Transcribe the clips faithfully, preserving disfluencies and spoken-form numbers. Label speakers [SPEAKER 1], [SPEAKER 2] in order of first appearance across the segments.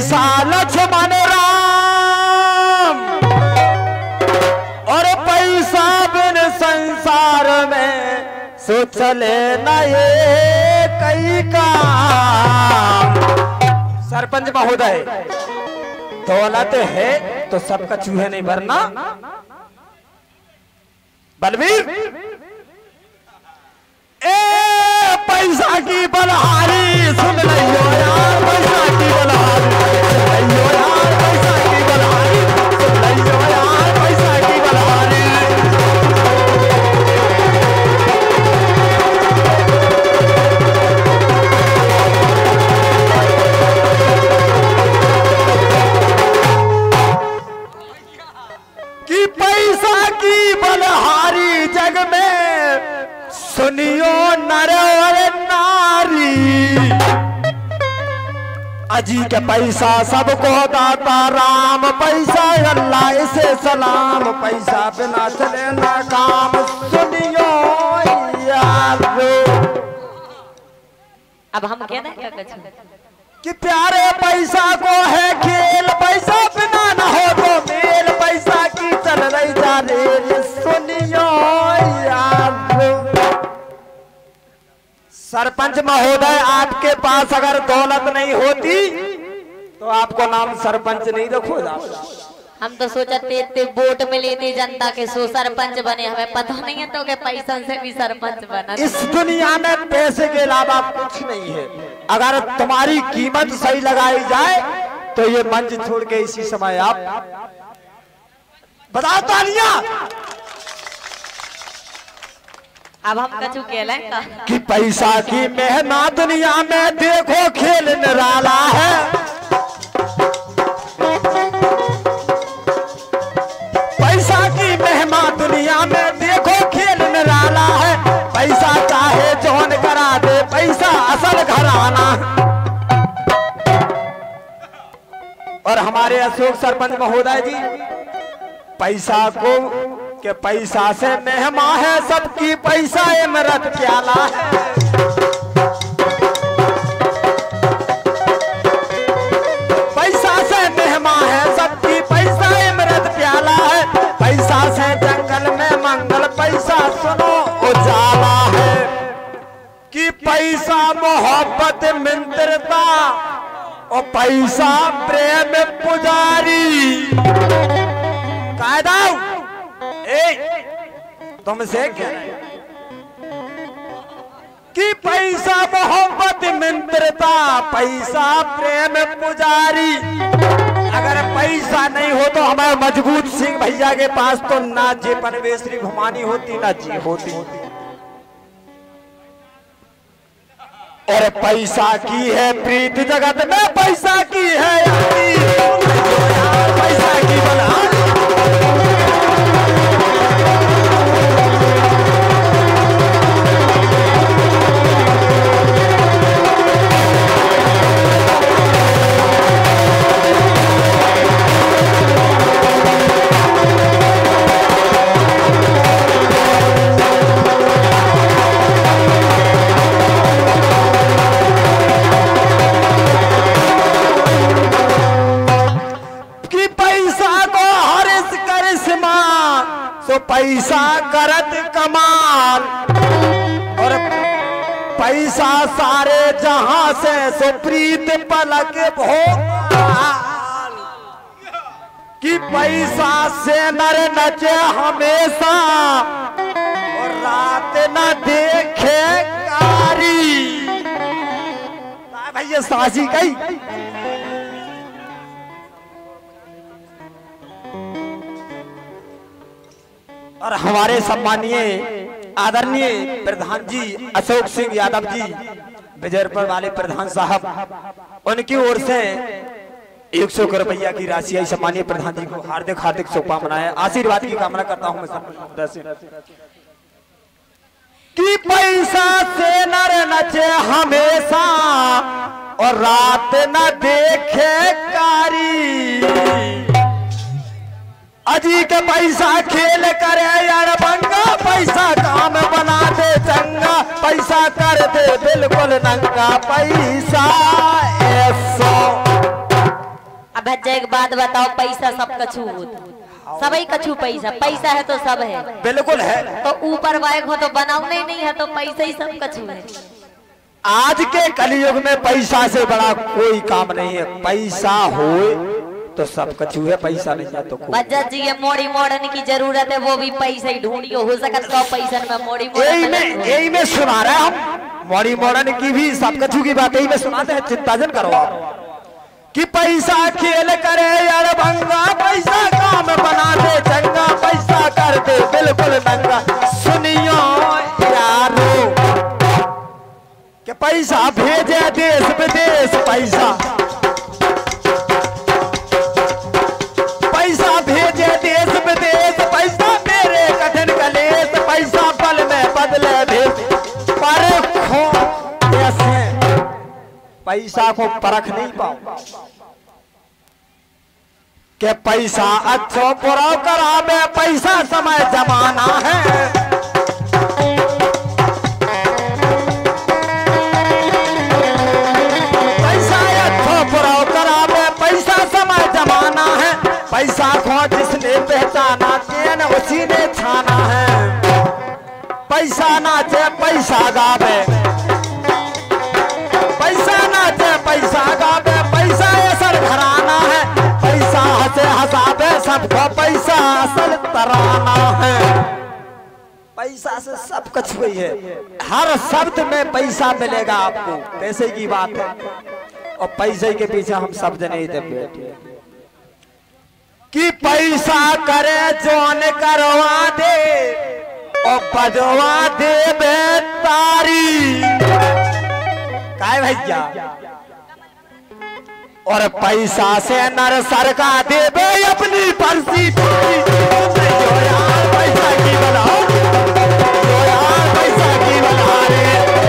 [SPEAKER 1] पैसा लक्ष्मण राम और पैसा बिन संसार में सो चले न ये कई काम। सरपंच महोदय, दौलत है तो सबका चूहे नहीं भरना। बलवीर, ए पैसा की बलहारी सुन लियो यार, पैसा की बलहारी सुन लियो यार, पैसा की बलहारी सुन लियो यार, पैसा की बलहारी। कि पैसा की बलहारी जग में सुनियो नर और नारी। अजी के पैसा सबको दाता राम, पैसा अल्लाह इसे सलाम, पैसा बिना चले ना काम। सुनियो यार,
[SPEAKER 2] अब हम कह दें क्या कुछ
[SPEAKER 1] कि प्यारे पैसा को है खेल, पैसा बिना ना हो तो मेल, पैसा की चल रही जा रे। सुनियो यार, सरपंच महोदय, आपके पास अगर दौलत नहीं होती तो आपको नाम सरपंच नहीं रखो जाता।
[SPEAKER 2] हम तो सोचते इतने वोट मिली थी जनता के सो सरपंच बने, हमें पता नहीं है तो के पैसा से भी सरपंच बना।
[SPEAKER 1] इस दुनिया में पैसे के अलावा कुछ नहीं है। अगर तुम्हारी कीमत सही लगाई जाए तो ये मंच छोड़ के इसी समय आप बताओ तालियां।
[SPEAKER 2] अब हम कछु कहले का
[SPEAKER 1] कि पैसा की मेहना दुनिया में देखो खेल निराला है। पैसा की मेहमा दुनिया में देखो खेल निराला है। पैसा चाहे जौन करा दे, पैसा असल घराना। और हमारे अशोक सरपंच महोदय जी, पैसा को के पैसा से मेहमा है सबकी, पैसा इमरत प्याला है। पैसा से मेहमा है सबकी, पैसा इमरत प्याला है। पैसा से जंगल में मंगल, पैसा सुनो उजाला है। कि पैसा मोहब्बत मित्रता और पैसा प्रेम पुजारी। कायदा तुमसे क्या कि पैसा मोहब्बत मित्रता, पैसा प्रेम पुजारी। अगर पैसा नहीं हो तो हमारे मजबूत सिंह भैया के पास तो ना जे परवेश्वरी घुमानी होती ना जी होती। और पैसा की है प्रीत जगत में, पैसा की है यारी, पैसा की बलहारी। तो पैसा करत कमाल और पैसा सारे जहां से सो प्रीत पलक भोपाल। कि पैसा से नर नचे हमेशा और रात न देखे कारी। भैया साजी कही और हमारे सम्मानीय आदरणीय प्रधान जी अशोक सिंह यादव जी, विजयपुर वाले प्रधान साहब, उनकी ओर से एक सौ रुपया की राशि आई। सम्मानीय प्रधान जी को हार्दिक हार्दिक शुभकामनाएं, आशीर्वाद की कामना करता हूं मैं। कि पैसा से नर नचे हमेशा और रात न देखे कारी। अजी के पैसा खेल करे यार बंगा, पैसा काम बना दे चंगा, पैसा कर दे बिल्कुल नंगा। पैसा ऐसो
[SPEAKER 2] एक बात बताओ, पैसा सब कछु होता, सभी कछु पैसा, पैसा है तो सब है।
[SPEAKER 1] बिल्कुल है।
[SPEAKER 2] तो ऊपर वायक हो तो बनाउने नहीं है तो पैसा ही सब कछु है।
[SPEAKER 1] आज के कलयुग में पैसा से बड़ा कोई काम नहीं है। पैसा हो तो सब कछु है, पैसा नहीं है तो
[SPEAKER 2] बजट जी ये मोड़ी मोड़न की जरूरत है, वो भी पैसा ही ढूंढियो, हो सकता सौ पैसा में मोड़ी
[SPEAKER 1] यही में यही में सुना रहे हम, मोड़ी मोड़न की भी सब कछु की बात यही में सुनाते हैं। चिंता जन करो आप कि पैसा खेल करे यार भंगा, पैसा काम बना दे चंगा, पैसा कर दे बिल्कुल नंगा। सुनियो यारो कि पैसा भेजे देश विदेश, पैसा पैसा भेजे देश विदेश, पैसा मेरे कठिन कलेश, पैसा पल में बदले भेष। परखो कैसे पैसा को परख नहीं पाओ कि पैसा अच्छो बुरा करावे, पैसा समय जमाना है। पैसा अच्छो बुरा करावे, पैसा समय जमाना है। पैसा को जिसने पहचाना चैन उसी ने छाना है। पैसा नाचे पैसा गावे, पैसा नाचे पैसा गावे, पैसा असर घराना है। पैसा हंसे हंसावे सबको, पैसा असल तराना है। पैसा से सब कुछ हुई है, हर शब्द में पैसा मिलेगा आपको, पैसे की बात है। और पैसे के पीछे हम सब जने थे बैठे कि पैसा करे जोन करवा दे और बजवा दे बेतारी, काय भैया। और पैसा से नर सरका दे बे अपनी पर्सी, जो यार पैसा की बनाओ, जो यार पैसा की बना रे।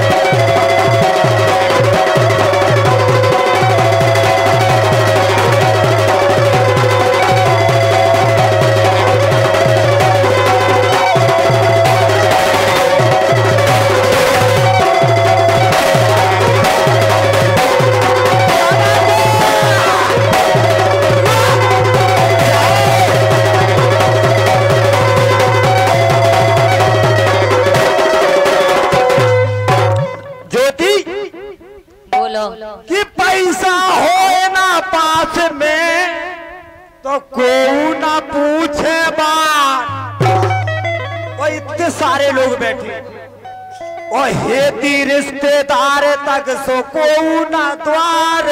[SPEAKER 1] कि पैसा हो ना पास में तो कोई ना पूछे बात। वो इतने सारे लोग बैठे और हेती रिश्तेदार तक सो को ना द्वार।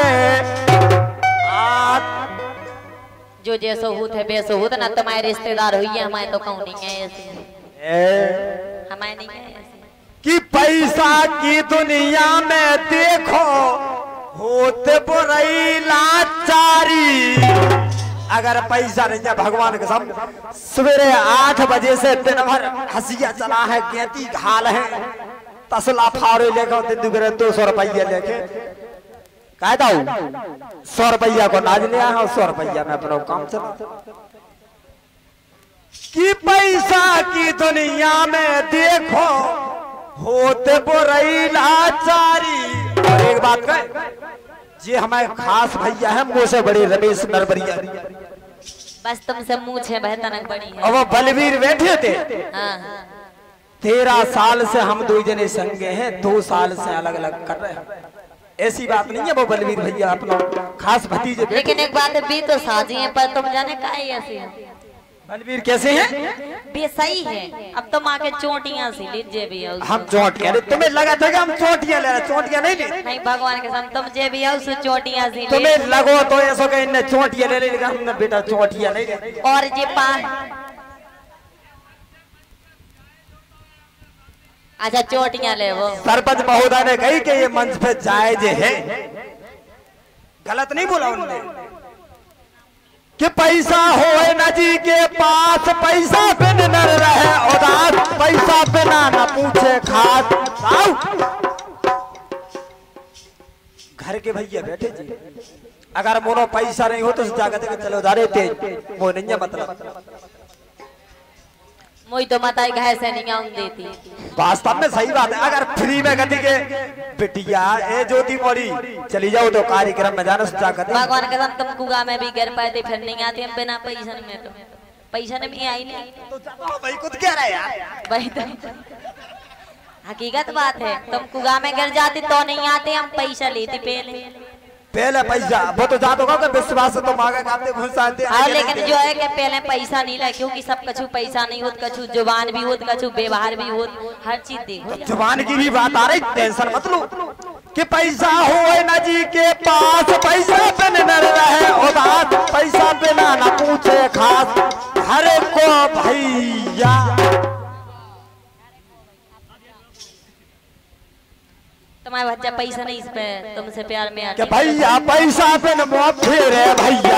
[SPEAKER 2] जो जैसो होत है वैसो होत ना, तुम्हारे रिश्तेदार हुई है, हमारे तो कौन नहीं है ऐसे, हमारे नहीं है ऐसे।
[SPEAKER 1] कि पैसा की दुनिया में देखो होते बुराई लाचारी। अगर पैसा नहीं है भगवान के सामने, सवेरे आठ बजे से दिन भर हंसिया चला है, गेती घाल है, तसला फाड़े लेकर दिन दो सौ रुपया लेके कहता हूँ सौ रुपया को नाज लिया है और सौ रुपया में अपना काम चला। कि पैसा की दुनिया में देखो होते बुराई लाचारी। और एक बात कहे, ये हमारे खास भैया है मुँह से बड़े रमेश नरबरिया,
[SPEAKER 2] बस तुमसे मुँह है बेहतर बड़ी है।
[SPEAKER 1] और वो बलवीर बैठे थे।
[SPEAKER 2] हाँ।
[SPEAKER 1] तेरह साल से हम दो जने संगे हैं, दो साल से अलग अलग कर रहे हैं, ऐसी बात नहीं है। वो बलवीर भैया अपना खास भतीजे।
[SPEAKER 2] लेकिन एक बात भी तो साजी है, पर तुम जाने का है ऐसे
[SPEAKER 1] बलवीर कैसे हैं?
[SPEAKER 2] भी सही है। अब तो माँ के चोटियां सी लीजिए भी है।
[SPEAKER 1] हम चोटियां, तुम्हें लगा था कि हम चोटियां ले रहे, चोटियां नहीं ले।
[SPEAKER 2] नहीं भगवान के सामने तुम जे भी है उस चोटियां सी।
[SPEAKER 1] तुम्हें लगो तो ऐसा कि इन्हें चोटियां ले लेगा, हमने बेटा चोटियां नहीं ले।
[SPEAKER 2] और जे पा अच्छा चोटियां ले वो।
[SPEAKER 1] सरपंच महोदय ने कही कि ये मंच पे जायज है, गलत नहीं बोला उन्होंने। कि पैसा हो न जी के पास, पैसा बिन न रहे उदास, पैसा बिना न पूछे खास। घर के भैया बैठे जी, अगर मोनो पैसा नहीं हो तो जाकर चलो उधारे तेज वो नहीं है मतलब।
[SPEAKER 2] मुझे तो माता घाय से नहीं आऊं देती।
[SPEAKER 1] वास्तव में सही बात है। अगर फ्री में गति के बिटिया ए ज्योति मोरी चली जाओ तो कार्यक्रम में जाना सोचा कर
[SPEAKER 2] भगवान के साथ तुम कुगा में भी घर पाए थे फिर नहीं आते हम बिना पैसा में। तो पैसा ने भी आई नहीं
[SPEAKER 1] तो जाओ भाई खुद कह रहे यार
[SPEAKER 2] भाई तो हकीकत बात है। तुम कुगा में घर जाते तो नहीं आते हम पैसा लेते पहले
[SPEAKER 1] पहले पैसा वो तो जात होगा विश्वास तो मांगे खाते घुस आते
[SPEAKER 2] हाँ लेकिन जो है कि पहले पैसा नहीं लगे क्योंकि सब कछु पैसा नहीं होत कछु जुबान भी होत कछु व्यवहार भी होत हर चीज देखो।
[SPEAKER 1] जुबान की भी बात आ रही टेंशन मत लो कि पैसा हो न जी के पास पैसा बिन न रहे उदास पैसा बिना न पूछे खास हर को भैया।
[SPEAKER 2] तुम्हारे बच्चा पैसा नहीं इस पे तुमसे प्यार में आके
[SPEAKER 1] भैया पैसा बिन मुँह फेरे भैया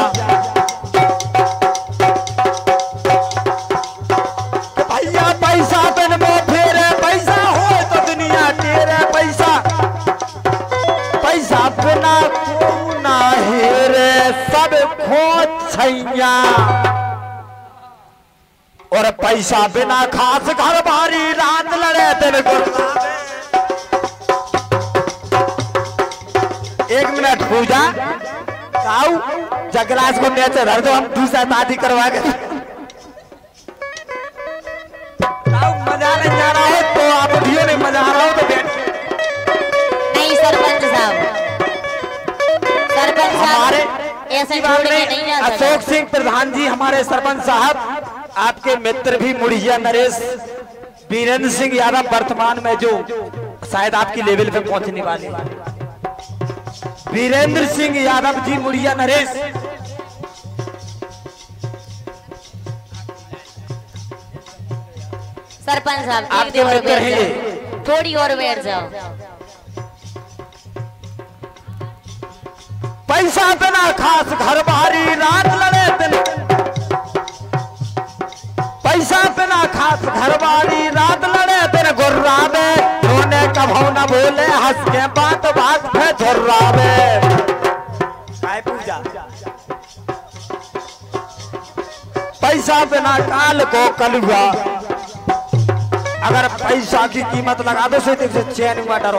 [SPEAKER 1] भैया पैसा बिन मुँह फेरे पैसा हो तो दुनिया तेरे पैसा पैसा बिना को ना हेरे सब खो छैया और पैसा बिना खास घर बारी रात लड़े दिन गुरु। एक मिनट पूजा काऊ जगराज को नीचे धर दो हम दूसरा शादी करवा के मजा नहीं जा रहा है तो आप वीडियो नहीं मजा आ रहा हो तो बैठ
[SPEAKER 2] नहीं सरपंच साहब सरपंच
[SPEAKER 1] हमारे
[SPEAKER 2] ऐसे छोड़ के नहीं जा सकते।
[SPEAKER 1] अशोक सिंह प्रधान जी हमारे सरपंच साहब आपके मित्र भी मुड़िया नरेश वीरेंद्र सिंह यादव वर्तमान में जो शायद आपकी लेवल पे पहुंचने वाले वीरेंद्र सिंह यादव जी मुड़िया नरेश
[SPEAKER 2] सरपंच साहब
[SPEAKER 1] आपके
[SPEAKER 2] एक
[SPEAKER 1] मित्र हैं ये।
[SPEAKER 2] थोड़ी और बैठ जाओ।
[SPEAKER 1] पैसा बिना खास घर बारी रात लड़े दिन पैसा बिना खास घर बारी रात लड़े दिन गुर्रावे रोने कभो न बोले हंस के बात बात पे झुर्रावे। पूजा पैसा बिना काल को कलुआ अगर पैसा की कीमत लगा दो से चैन हुआ डरो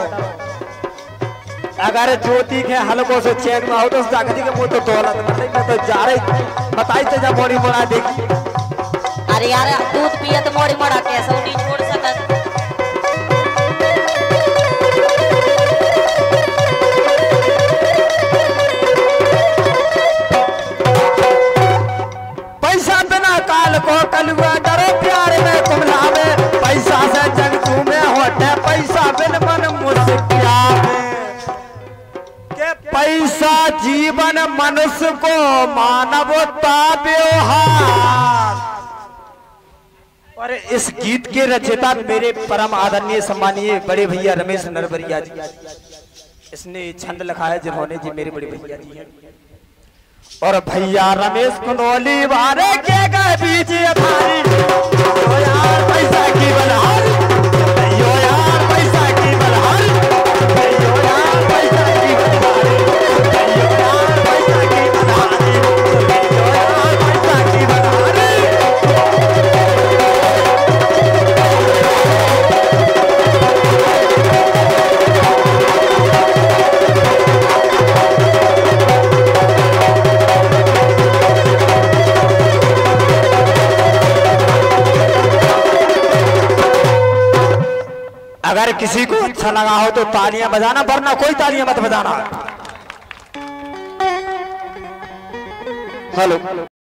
[SPEAKER 1] अगर ज्योति के हल्कों से चैन हुआ हो तो जागती के मुंह तो दौलत मतलब मैं तो जा रही बताई तो जब मोड़ी मोड़ा देखी।
[SPEAKER 2] अरे यार दूध पिए तो मोड़ी मोड़ा कैसे नहीं छोड़ सकत।
[SPEAKER 1] पैसा बिना काल को कलुआ डरो प्यार में कुमलावे पैसा से जग घूमे होते पैसा बिन मन मुस्कियावे के पैसा जीवन मनुष्य को मानवता व्यवहार। और इस गीत के रचयिता मेरे परम आदरणीय सम्मानीय बड़े भैया रमेश नरवरिया जी इसने छंद लिखा है जिन्होंने जी मेरे बड़े भैया जी हैं और भैया रमेश कुनौली वारे के गए बीच भारी तो यार पैसा की बलहारी यो यार पैसा की बलहारी यो यार पैसा की बलहारी यो यार पैसा की बलहारी यो यार पैसा की बलहारी। अगर किसी को अच्छा लगा हो तो तालियां बजाना वरना कोई तालियां मत बजाना। हेलो।